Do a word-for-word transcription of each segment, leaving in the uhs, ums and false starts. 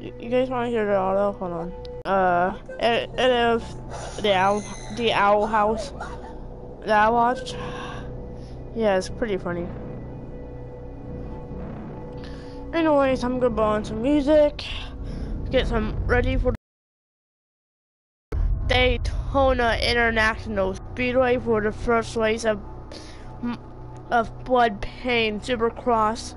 You, you guys want to hear the audio? Hold on. Uh, it, it is the owl, the owl house that I watched. Yeah, it's pretty funny. Anyways, I'm gonna put on some music, get some ready for Daytona International Speedway for the first race of of Blood Pain Supercross.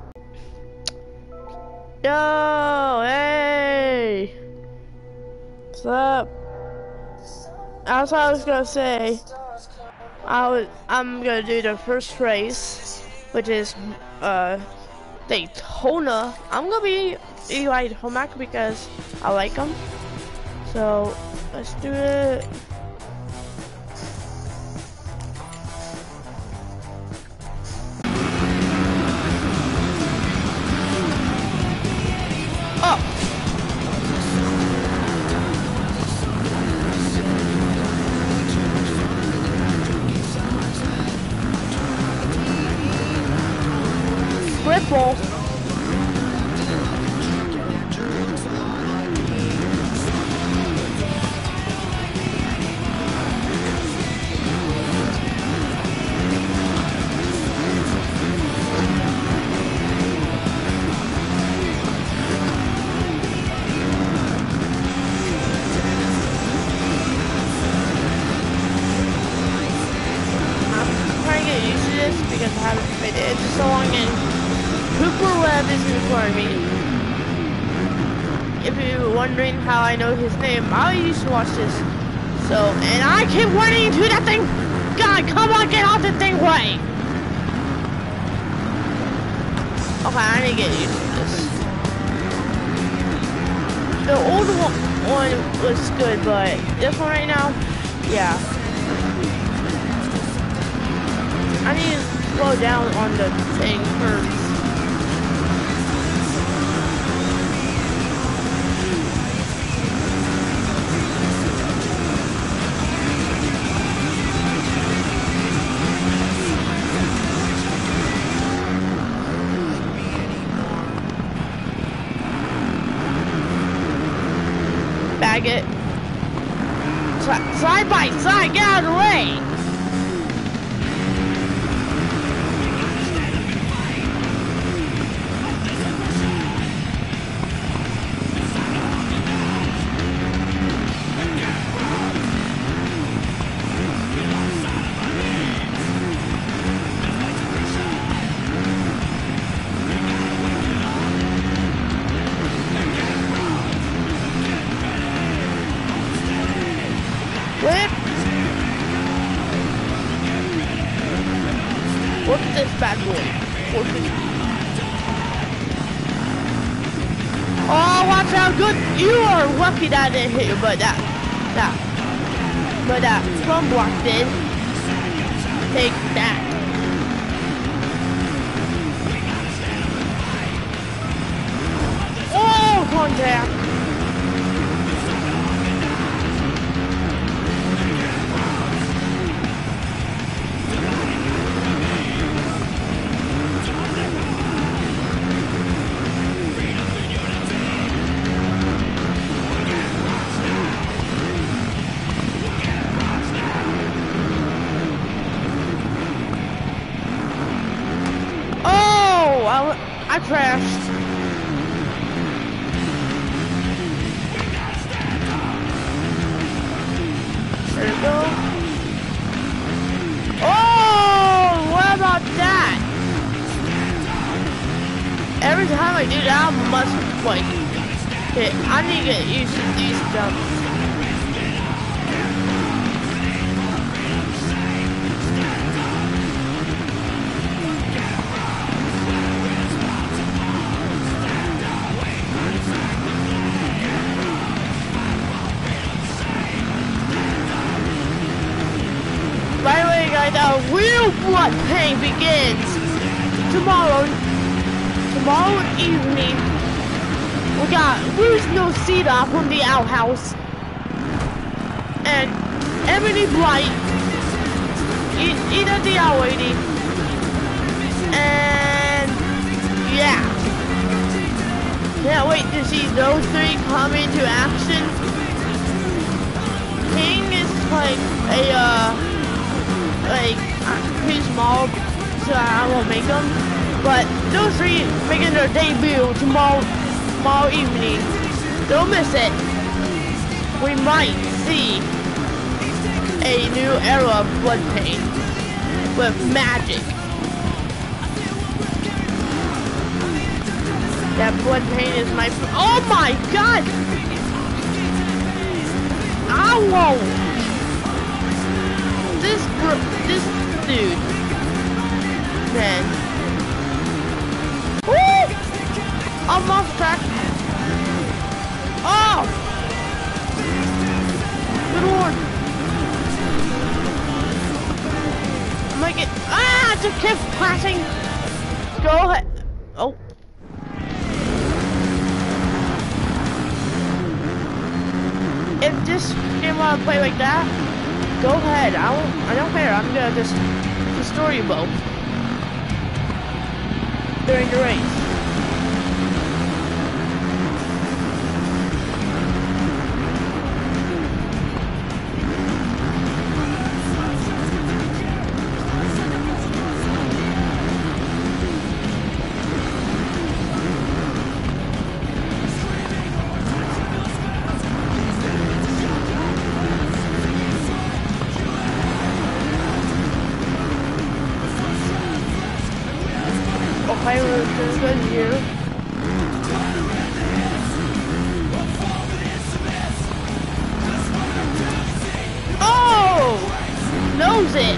Yo, hey, what's up? That's what I was gonna say. I was, I'm gonna do the first race, which is uh Daytona. I'm gonna be Eli Tomac because I like him. So let's do it. Oh. Ripple. Because I haven't played it in so long and Cooper Webb is recording me. If you're wondering how I know his name, I used to watch this. So, and I keep running into that thing! God, come on, get off the thing way! Okay, I need to get used to this. The old one was good, but this one right now, yeah. I need to slow down on the thing first. Bag it. Side, side by side, get out of the way! What's this bad boy? What's this? Oh, watch out! Good, you are lucky that didn't hit you, but that, that, but that front block did. Take that. Oh, contact. I crashed. There we go. Oh, what about that? Every time I do that, I must like hit. I need to get used to these jumps. By the way, guys, our real blood pain begins tomorrow. Tomorrow evening. We got Lose No Cedar from the outhouse and Ebony Blight, either the owl lady, and yeah. Can't wait to see those three come into action. King is like a, uh, like, uh, pretty small, so I won't make them. But those three making their debut tomorrow, tomorrow evening. Don't miss it. We might see a new era of Blood Pain with magic. That Blood Pain is my. Oh my god! I won't. This gr- this dude, man. Woo! I'm off track. Oh! Good lord. I'm like it. Ah! Just keep passing. Go ahead. Oh. If this game wanna play like that, go ahead. I won't. I don't care. I'm gonna just destroy you both during the race. Okay, we're just good here. Oh! Knows it!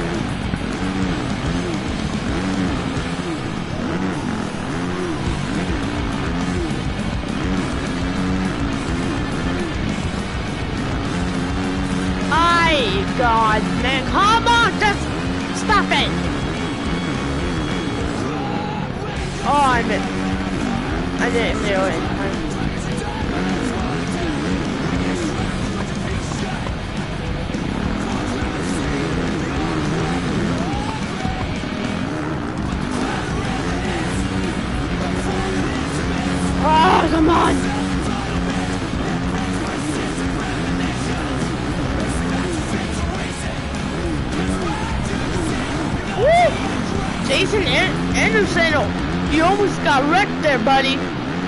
My God, man, come on, just stop it! Oh, I missed. I didn't do it. Oh, come on! Woo! Jason An Anderson! You almost got wrecked there, buddy.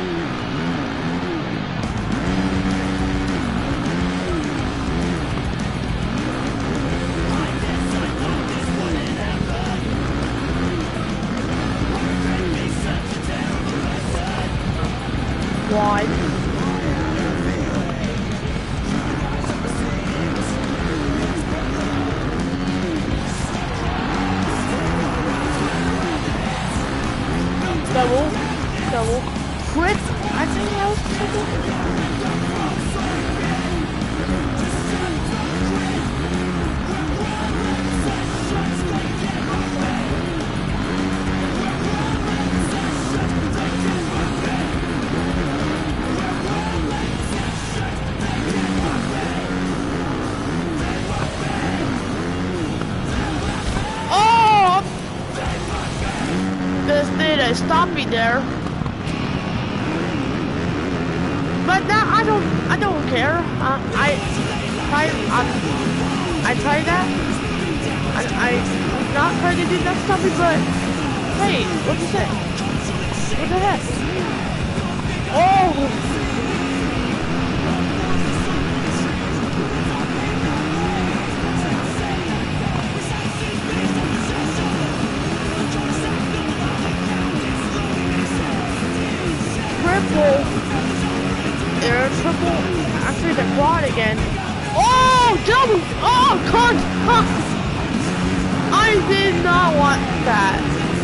Why? Double, double, crit. I think that was triple. Oh! This did stop me there. But now I don't, I don't care. Uh, I, I, um, I tried that. I, I not trying to do that stuff, but hey, what is it? What the heck? Oh! Triple. They're triple. Actually, the quad again. Oh, double. Oh, con. Huh. I did not want that.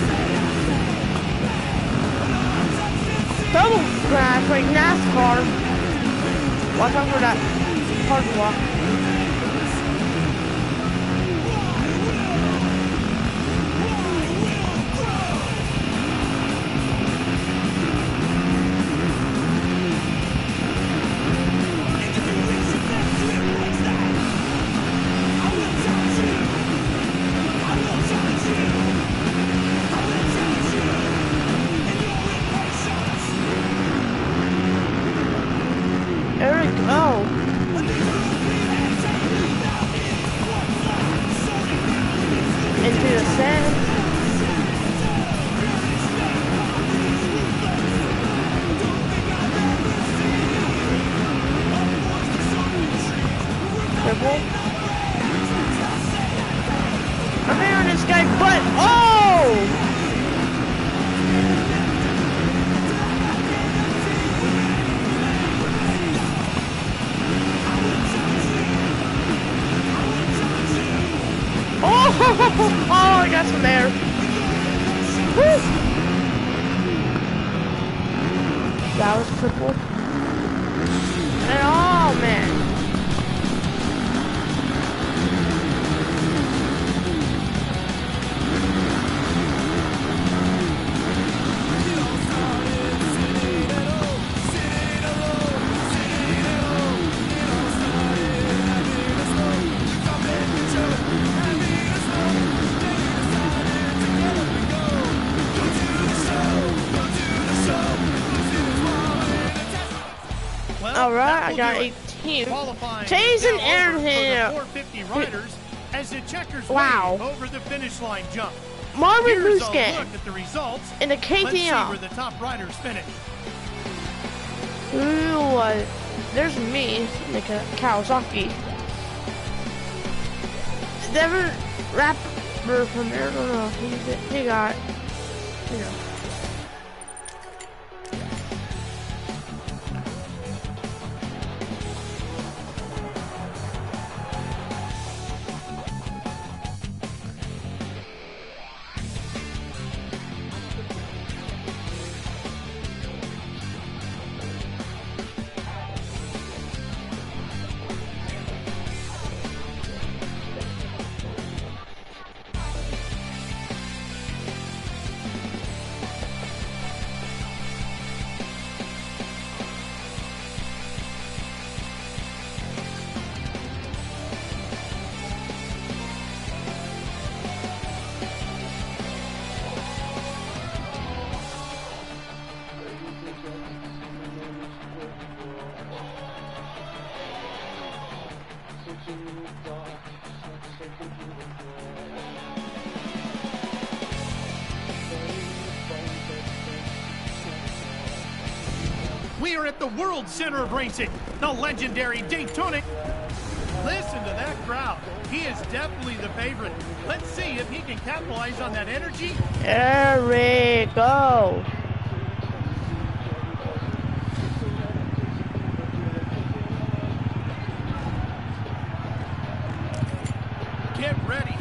Double crash like NASCAR. Watch out for that hard walk. go. Into the sand. Triple. I'm here on this guy, but oh! Oh, oh, I got some air. Woo. That was triple. And oh man. Alright, I got eighteen. Chase and Aaron four fifty riders as the checkers wow. over the finish line jump. Marvin Here's a Muscat look at the results. in the K T M. Let's see where the top riders finish. Ooh, uh, there's me, like a Kawasaki. Devin Rapper from there, I don't know. He, he got, you know. We are at the World Center of Racing, the legendary Daytona. Listen to that crowd. He is definitely the favorite. Let's see if he can capitalize on that energy. There we go. Get ready.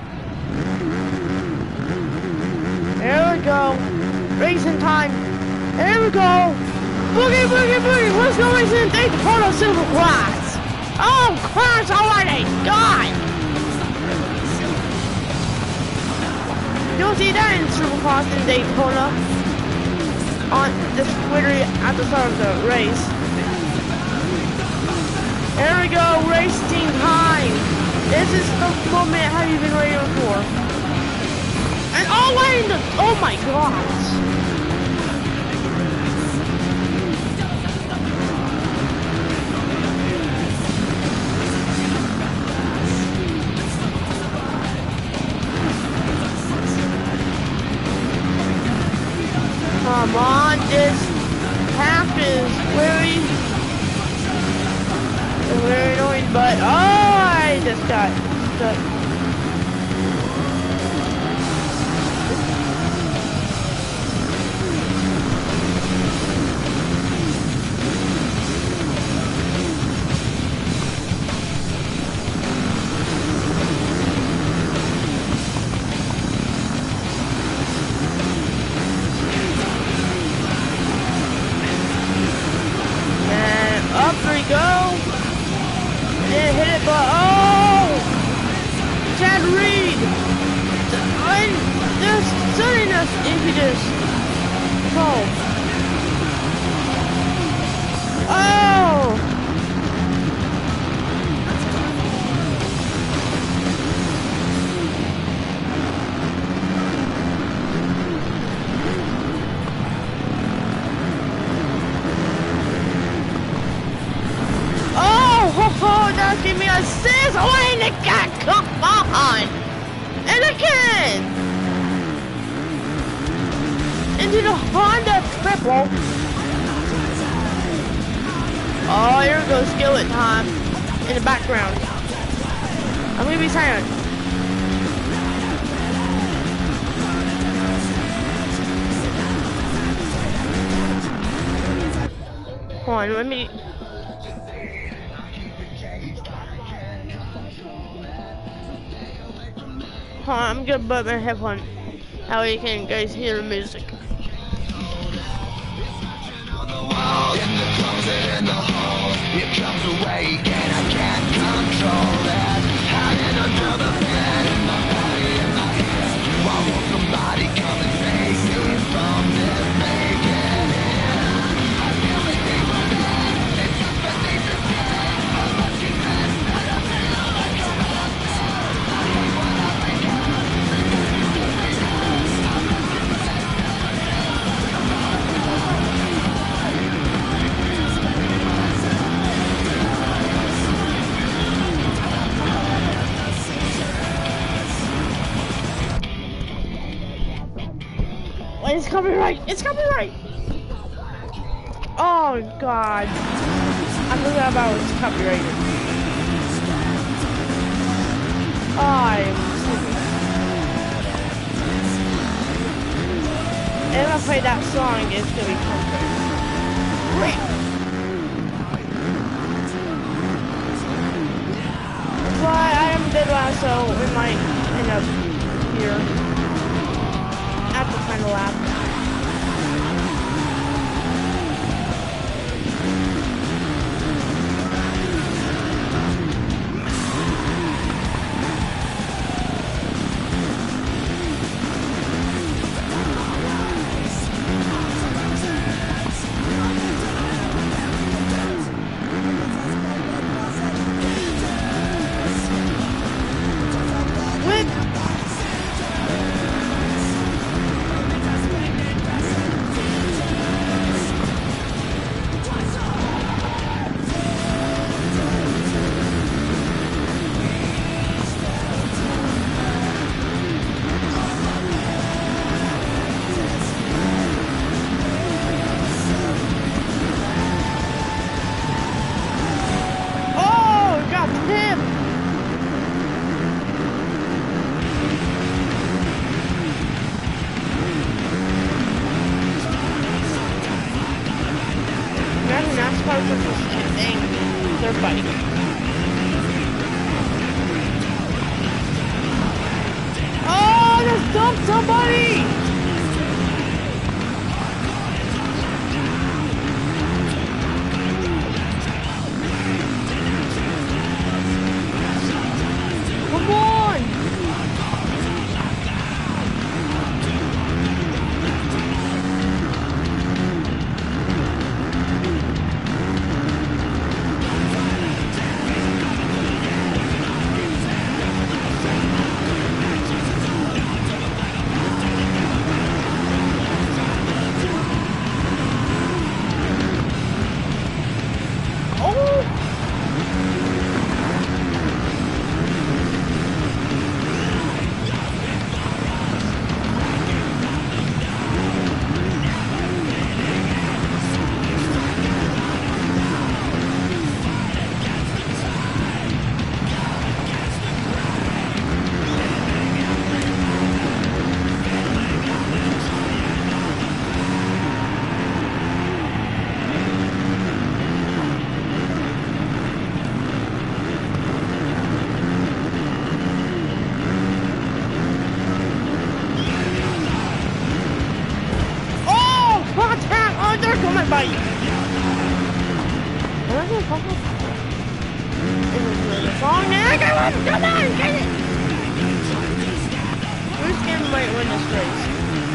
There we go. Racing time. There we go. Boogie, boogie, boogie. Let's go racing Daytona Supercross. Oh, Christ almighty. God. You'll see that in Supercross in Daytona. On this literally at the start of the race. There we go. Racing time. This is the moment have you been waiting for? And all way in the, oh my gosh. Come on, this half is very, very annoying, but oh, I just got stuck. assist! Oh, and it got, come on! And again! Into the Honda triple. Oh, here goes skillet time in the background. I'm gonna be silent. Hold on, let me. Hold on, I'm gonna put my headphone. How you can guys hear the music. It comes away and I can't control it. Hiding under the bed in my body and my head. Why won't somebody come and save me from this making it? I feel like people dead. It's just beneath the skin. How much you miss that I feel like a monster. I hate what I become. How much you miss that I feel like a monster. It's copyright! It's copyright! Oh god. I forgot about it's copyrighted. I'm sleepy. If I play that song, it's gonna be perfect. Great! But I am dead last, so we might end up here. At the final lap. They're fighting. Oh, just dump somebody! Come on! Bye. Long neck, come on, get it! Who's gonna might win this race?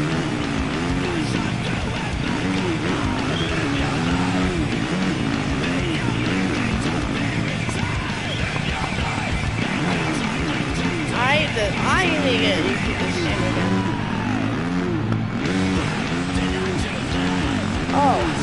I the I need to get used to this shit again. Oh.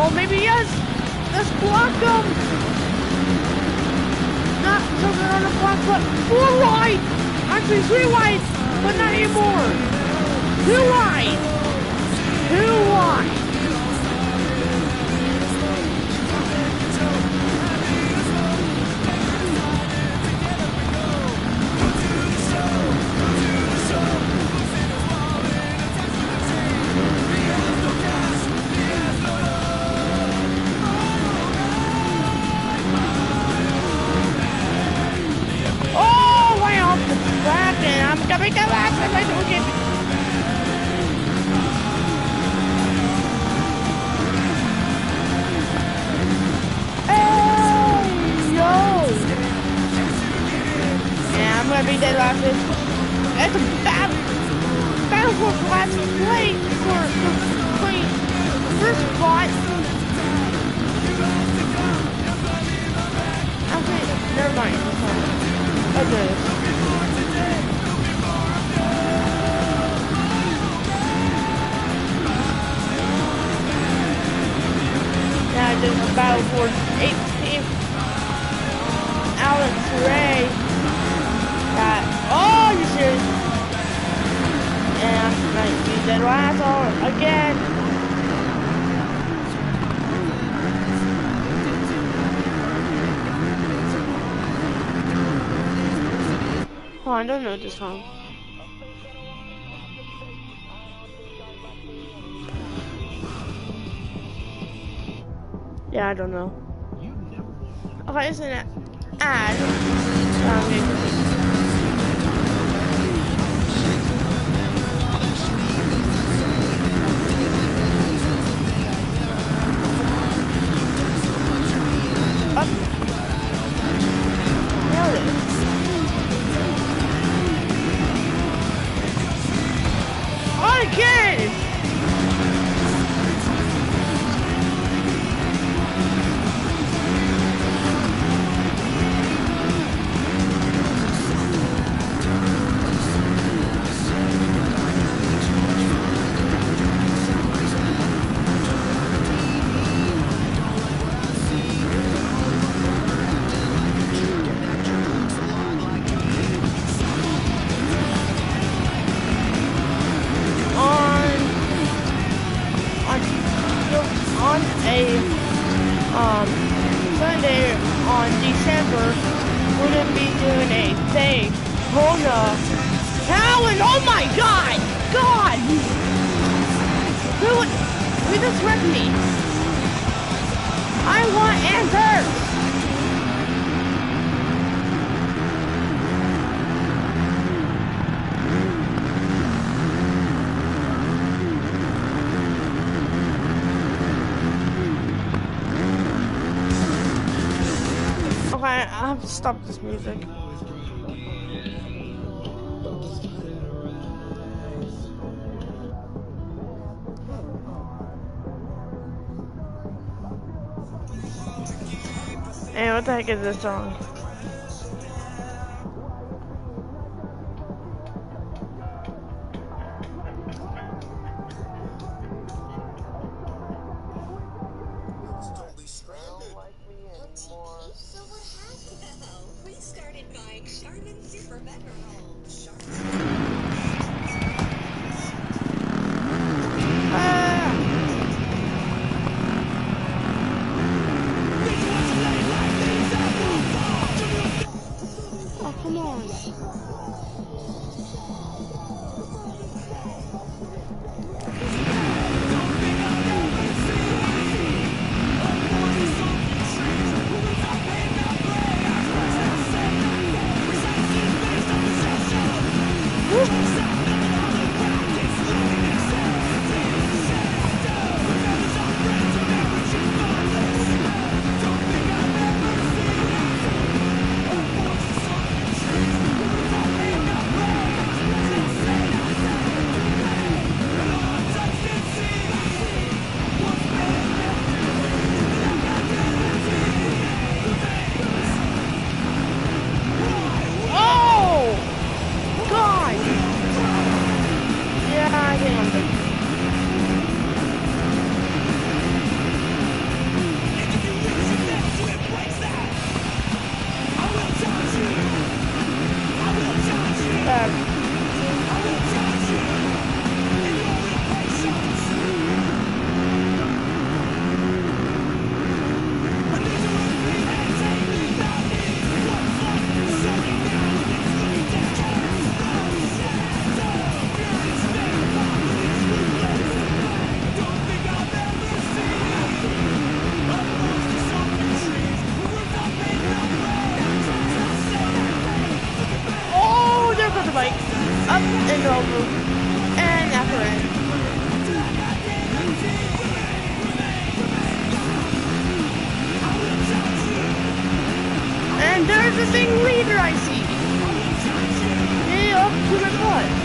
Oh, maybe yes. Let's block them. Not something on the block, but four wide. Actually, three wide, but not anymore. Two wide. Two wide. I'm coming to last if I don't get Hey, yo! Yeah, I'm gonna be dead last. It's a battle, battle for last place for the point, first spot. Okay, never mind. Okay. Now just a battle for eighteenth. Alex Ray got, oh, you serious? And I might be dead last or again. Oh, I don't know this song. Yeah, I don't know. Okay, it's an ad. Um, up. There it is. Again! Um, Sunday on December, we're gonna be doing a thing. Hold up. Talon, oh my god! God! Who would, who just wrecked me? I want answers! Okay, I have to stop this music. Hey, what the heck is this song? the thing leader I see. Yeah, up to my butt.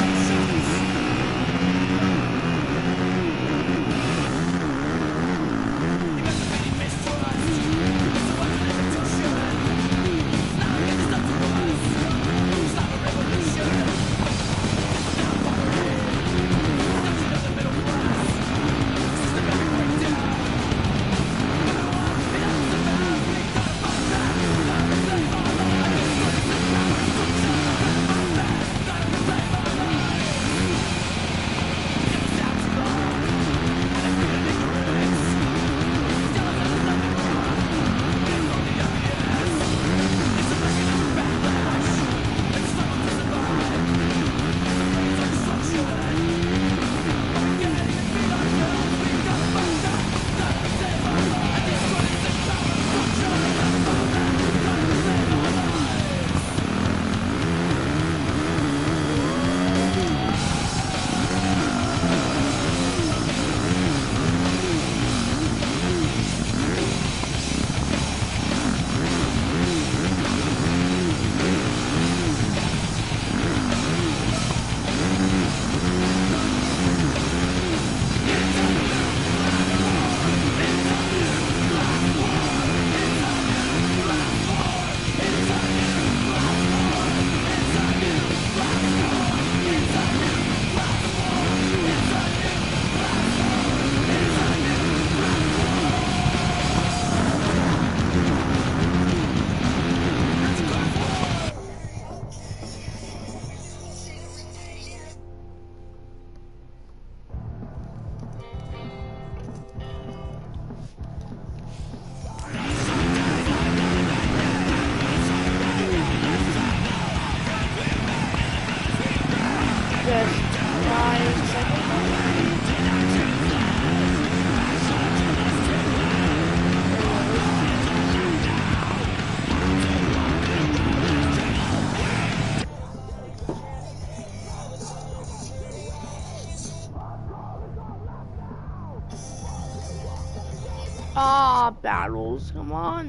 Ah, battles, come on.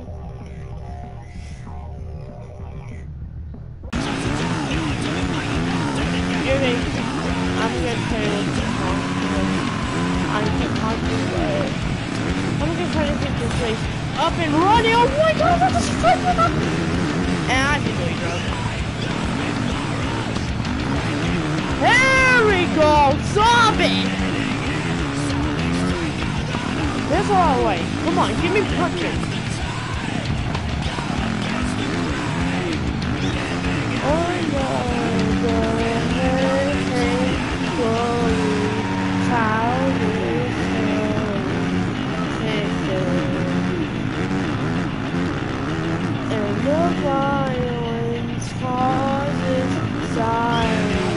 Okay, I'm gonna play with this one. I can concentrate. I'm gonna try to take this place up and running. Oh my god, that's a strike up! And I did really drunk. There we go, zombie! There's a lot of way. Come on, give me punches. Oh no, go ahead and slowly, slowly, and the violence causes silence.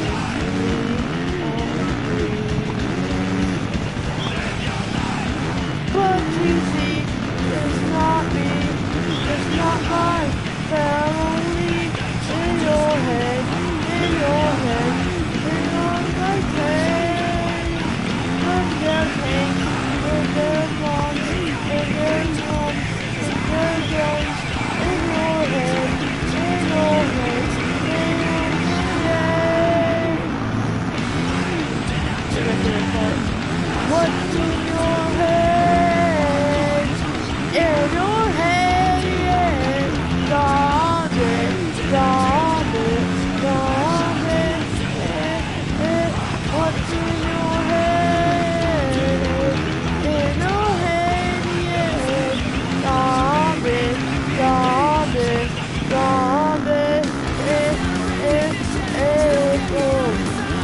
But you see, it's not me, it's not my family. In your head, in your head, in your right head. When their pain, when their moms, when their moms, when their guns. In your head, in your head, in your head. What's in your head? In your head, yeah. Zombie, zombie, zombie, yeah, yeah. What's in your head? In your head, yeah. Zombie, zombie, zombie, yeah, yeah, yeah, oh.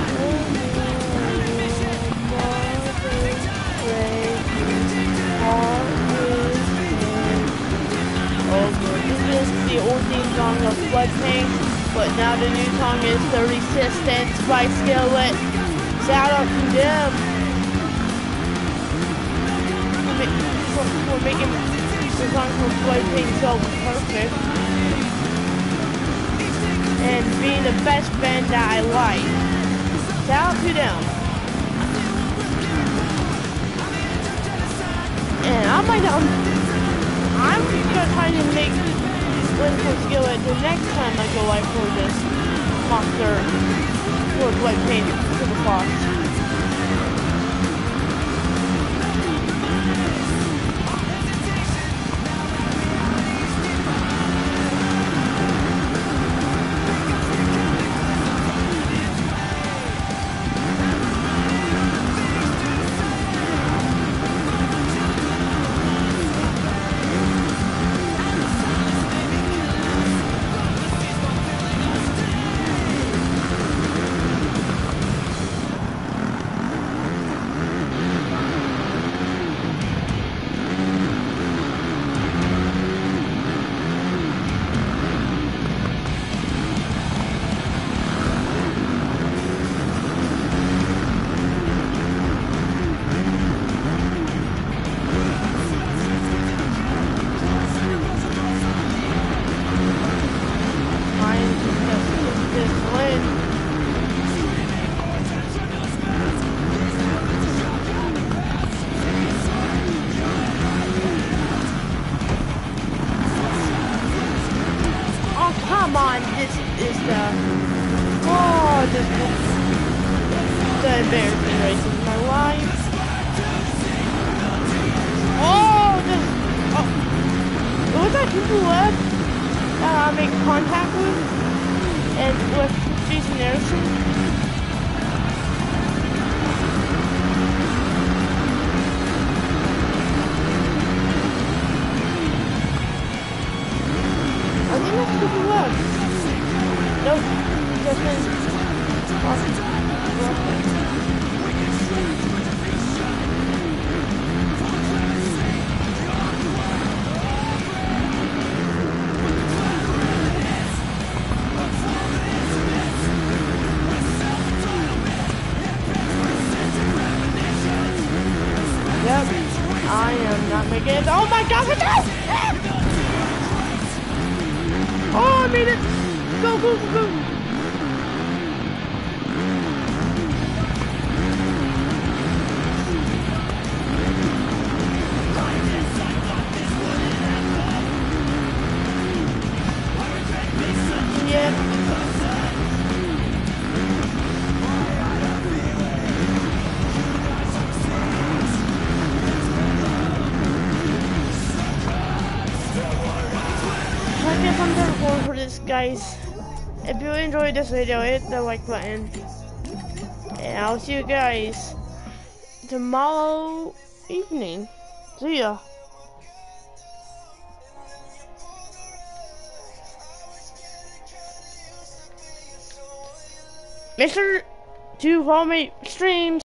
The old theme song of Floodplain, but now the new song is The Resistance by Skillet. Shout out to them. We're making the song from Floodplain so perfect. And being the best band that I like. Shout out to them. And I might not, I'm gonna try to make waiting for Skillet the next time I go live for this monster for white paint to the boss. Come on, this is the oh this is the embarrassing race of my life. Oh this oh was that people left that I make contact with and with Jason Anderson? I think that's people left. Nope, just been awesome. Yep, I am not making it. Oh my God, what's that? Oh, I made it! Go, go, go, go! Yeah. I guess I'm done going for this, guys. If you enjoyed this video, hit the like button. And I'll see you guys tomorrow evening. See ya. Make sure to follow my streams.